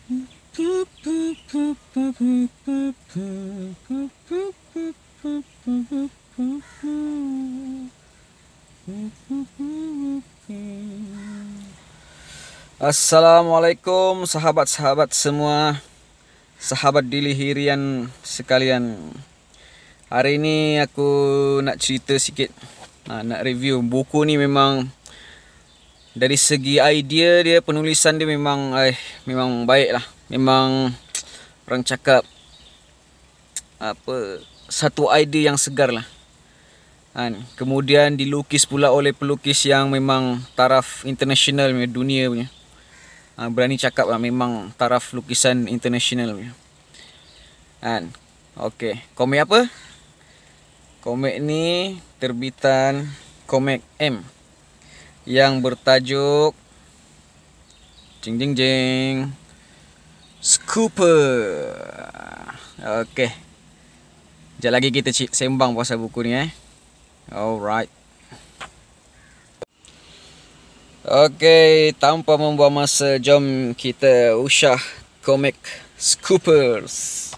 Assalamualaikum sahabat-sahabat semua, sahabat Dilihirian sekalian. Hari ini aku nak cerita sikit, nak review buku ni. Memang dari segi idea dia, penulisan dia memang baik lah. Memang orang cakap satu idea yang segar lah. Kemudian dilukis pula oleh pelukis yang memang taraf international punya, dunia punya. Berani cakap lah, memang taraf lukisan international punya. Okey, komik apa? Komik ni terbitan Comic M yang bertajuk Scooper. Okey, sekejap lagi kita sembang pasal buku ni. Alright. Okey, tanpa membuang masa, jom kita usah komik Scoopers.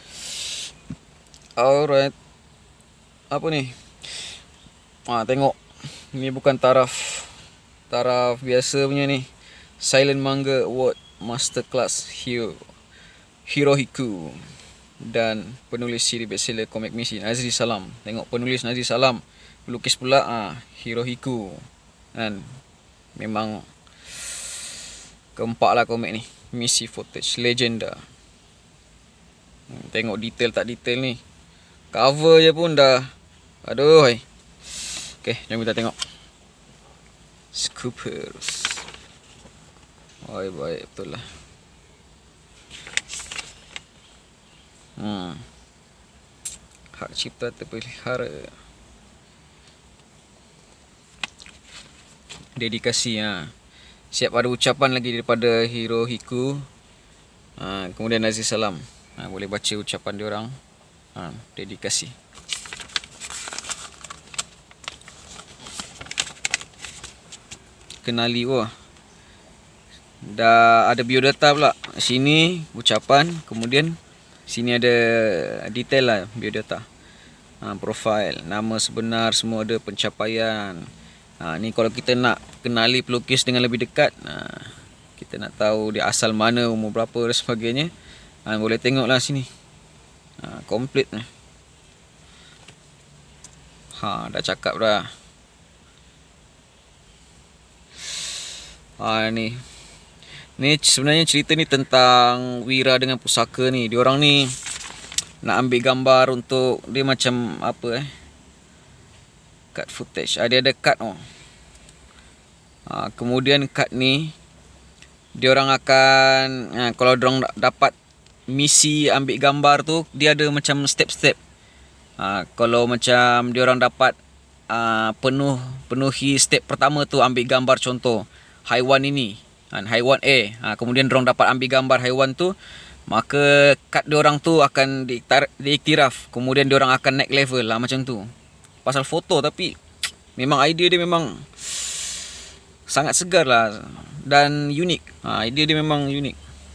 Alright. Apa ni? Tengok. Ni bukan taraf biasa punya ni. Silent Manga Award Masterclass Hirohiko. Dan penulis siri bestseller komik misi Nazri Salam. Tengok, penulis Nazri Salam, pelukis pula Hirohiko. Dan memang keempat lah komik ni. Misi footage legenda. Tengok detail tak detail ni. Cover je pun dah, aduh. Okey, jom kita tengok Scoopers. Baik betul lah. Hak cipta terpelihara. Dedikasi. Siap ada ucapan lagi daripada Hirohiko. Kemudian Nazri Salam. Boleh baca ucapan dia orang. Dedikasi. Kenali. Dah ada biodata pula. Sini ucapan, kemudian sini ada detail lah biodata. Profil, nama sebenar, semua ada, pencapaian. Ni kalau kita nak kenali pelukis dengan lebih dekat, kita nak tahu dia asal mana, umur berapa dan sebagainya, boleh tengoklah sini. Komplit ni. Dah cakap dah. Ni sebenarnya cerita ni tentang Wira dengan Pusaka ni. Diorang ni nak ambil gambar untuk dia macam apa cut footage. Dia ada cut. Kemudian cut ni diorang akan kalau diorang dapat misi ambil gambar tu, dia ada macam step-step. Kalau macam diorang dapat penuhi step pertama tu, ambil gambar contoh haiwan ini, haiwan A. Kemudian diorang dapat ambil gambar haiwan tu, maka kad diorang tu akan diiktiraf. Kemudian diorang akan naik level lah, macam tu. Pasal foto, tapi memang idea dia memang sangat segar lah dan unik. Idea dia memang unik.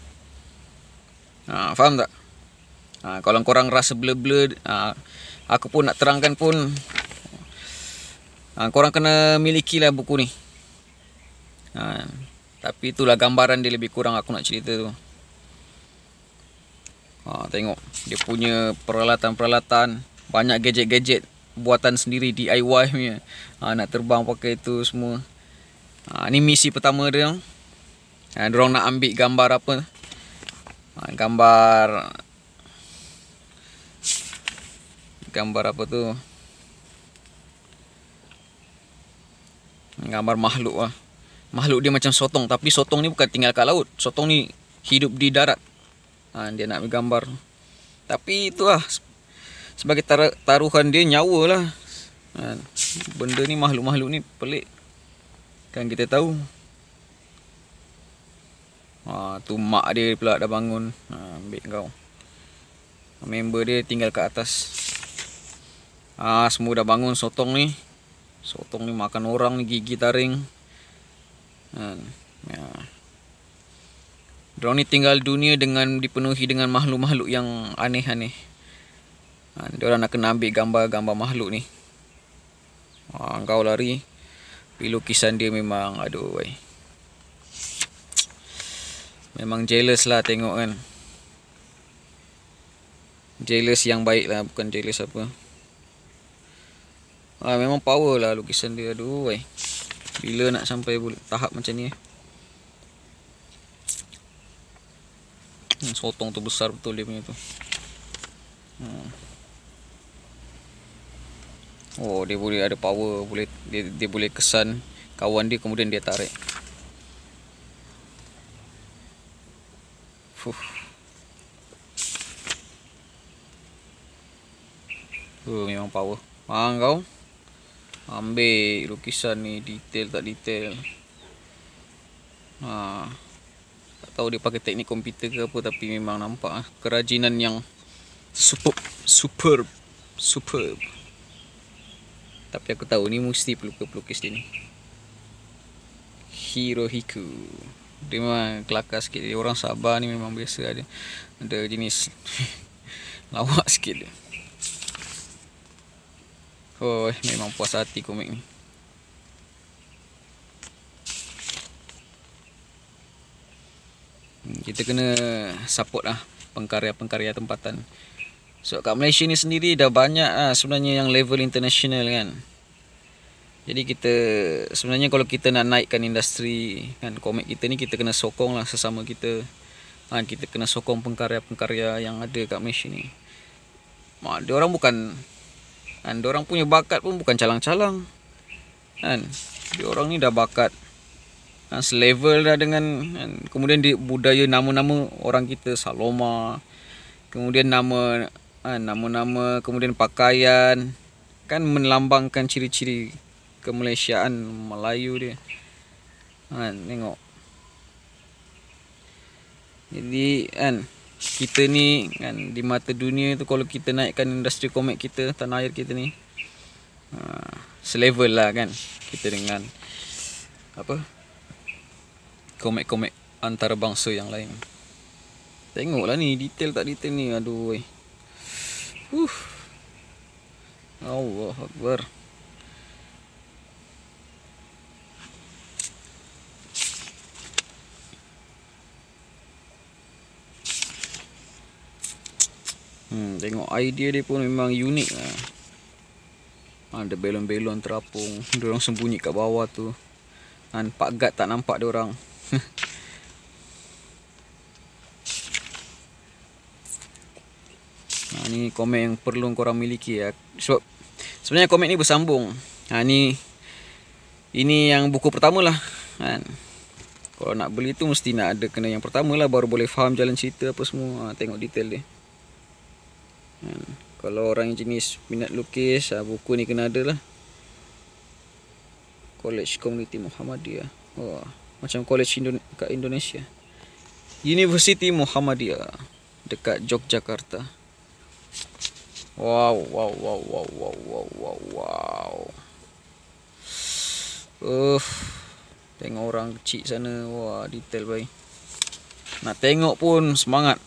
Faham tak? Kalau korang rasa blur-blur, aku pun nak terangkan pun, korang kena miliki lah buku ni. Tapi itulah gambaran dia lebih kurang aku nak cerita tu. Tengok dia punya peralatan-peralatan, banyak gadget-gadget buatan sendiri, DIY punya. Nak terbang pakai itu semua. Ni misi pertama dia. Diorang nak ambil gambar apa? Gambar apa tu? Gambar makhluk lah. Makhluk dia macam sotong, tapi sotong ni bukan tinggal kat laut. Sotong ni hidup di darat. Dia nak gambar. Tapi itu lah, sebagai taruhan dia, nyawa lah. Benda ni, makhluk-makhluk ni pelik. Kan kita tahu. Tu mak dia pula dah bangun. Ambil kau. Member dia tinggal kat atas. Semua dah bangun. Sotong ni makan orang ni, gigi taring. Diorang ni tinggal dunia dengan dipenuhi dengan makhluk-makhluk yang aneh-aneh. Diorang nak kena ambil gambar-gambar makhluk ni. Kau lari. Lukisan dia memang aduh weh. Memang jealous lah tengok kan. Jealous yang baik lah, bukan jealous apa. Memang power lah lukisan dia. Aduh weh. Bila nak sampai tahap macam ni. Sotong tu besar betul dia punya tu. Oh, dia boleh ada power, boleh dia boleh kesan kawan dia, kemudian dia tarik. Memang power. Kau ambil lukisan ni, detail tak detail. Tak tahu dia pakai teknik komputer ke apa, tapi memang nampak kerajinan yang superb. Tapi aku tahu ni mesti pelukis dia ni. Hirohiko. Dia memang kelakar sikit. Dia orang Sabah ni memang biasa ada jenis lawak sikit dia. Memang puas hati komik ni. Kita kena support lah pengkarya-pengkarya tempatan. So kat Malaysia ni sendiri dah banyak sebenarnya yang level international kan. Jadi kita sebenarnya kalau kita nak naikkan industri kan komik kita ni, kita kena sokong lah sesama kita. Kita kena sokong pengkarya-pengkarya yang ada kat Malaysia ni. Diorang bukan diorang punya bakat pun bukan calang-calang kan. Diorang ni dah bakat selevel dah dengan kemudian budaya nama-nama orang kita, Saloma, kemudian nama kemudian pakaian kan melambangkan ciri-ciri kemalaysiaan Melayu dia. Tengok. Jadi kita ni di mata dunia tu, kalau kita naikkan industri komik kita, tanah air kita ni selevel lah kan kita dengan komik-komik antarabangsa yang lain. Tengoklah ni, detail tak detail ni. Aduh weh. Allah Akbar. Tengok idea dia pun memang unik lah. Ada belon-belon terapung, diorang sembunyi kat bawah tu. Pak Gad tak nampak diorang. Ni komik yang perlu korang miliki ya. Sebab sebenarnya komik ni bersambung. Ini yang buku pertama lah kan. Kalau nak beli tu mesti nak ada kena yang pertama lah, baru boleh faham jalan cerita apa semua. Tengok detail dia. Kalau orang yang jenis minat lukis, buku ni kena ada lah. College Community Muhammadiyah. Macam college kat Indonesia. University Muhammadiyah dekat Yogyakarta. Wow. Tengok orang kecil sana. Detail baik. Nak tengok pun semangat.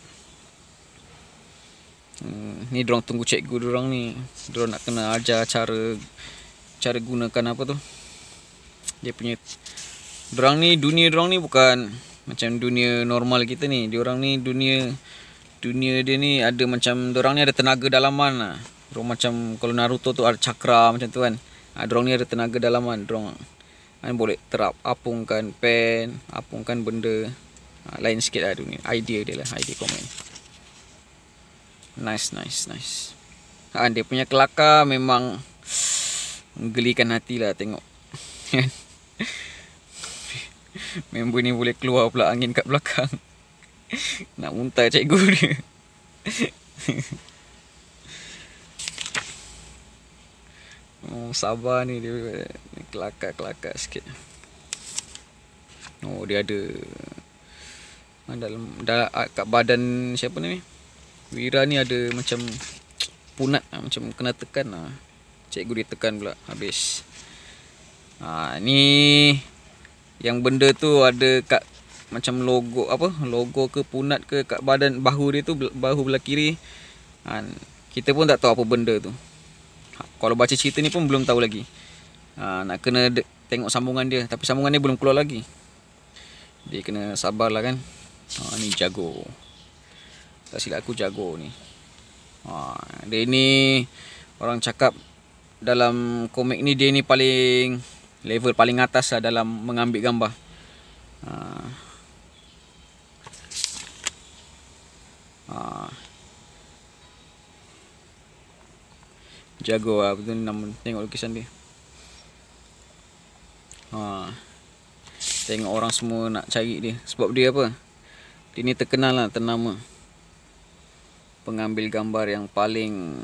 Ni diorang tunggu cikgu diorang ni. Diorang nak kena ajar cara gunakan apa tu, dia punya. Dunia diorang ni bukan macam dunia normal kita ni. Diorang ni dunia dia ni ada macam, diorang ni ada tenaga dalaman lah. Diorang macam kalau Naruto tu ada cakra macam tu kan. Diorang ni ada tenaga dalaman. Diorang boleh apungkan pen, apungkan benda. Lain sikit lah dunia. Idea dia lah, idea komen. Nice. Dia punya kelakar memang menggelikan hati lah tengok. Member ni boleh keluar pula angin kat belakang. Nak muntah cikgu dia. Sabar ni dia kelakar sikit. Dia ada dalam kat badan siapa ni? Wira ni ada macam punat, macam kena tekan lah. Cikgu dia tekan pula, habis. Ni yang benda tu ada kat macam logo apa, logo ke punat ke kat badan bahu dia tu, bahu belah kiri. Kita pun tak tahu apa benda tu. Kalau baca cerita ni pun belum tahu lagi. Nak kena tengok sambungan dia, tapi sambungan dia belum keluar lagi. Dia kena sabarlah kan. Ni jago. Tak silap aku jago ni. Dia ni orang cakap dalam komik ni dia ni paling level paling atas lah dalam mengambil gambar. Jago lah betul nama, tengok lukisan dia. Tengok orang semua nak cari dia. Sebab dia apa? Dia ni terkenal lah, ternama pengambil gambar yang paling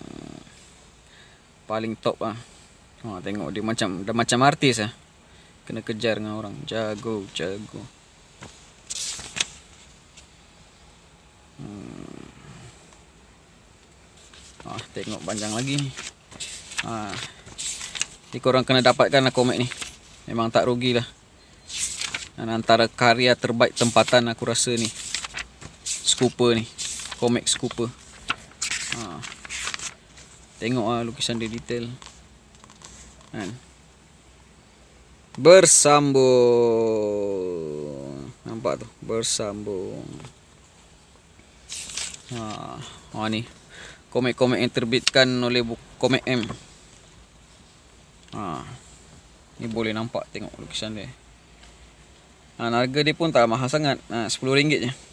top lah. Tengok dia dah macam artis lah. Kena kejar dengan orang. Jago. Tengok panjang lagi. Ni korang kena dapatkan lah komik ni. Memang tak rugilah. Dan antara karya terbaik tempatan aku rasa ni, Scooper ni, komik Scooper. Tengok lah lukisan dia detail kan? Bersambung. Nampak tu, bersambung. Ni komik-komik yang terbitkan oleh Komik M. Ni boleh nampak, tengok lukisan dia. Harga dia pun tak mahal sangat, RM10 je.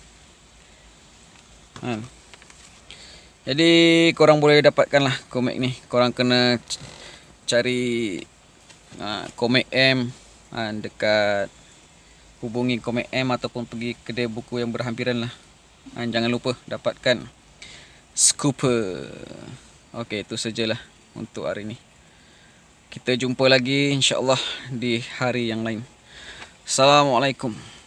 Jadi korang boleh dapatkan lah komik ni. Korang kena cari Komik M, dekat hubungi Komik M ataupun pergi kedai buku yang berhampiran lah. Jangan lupa dapatkan Scooper. Okey, itu sajalah untuk hari ni. Kita jumpa lagi insya-Allah di hari yang lain. Assalamualaikum.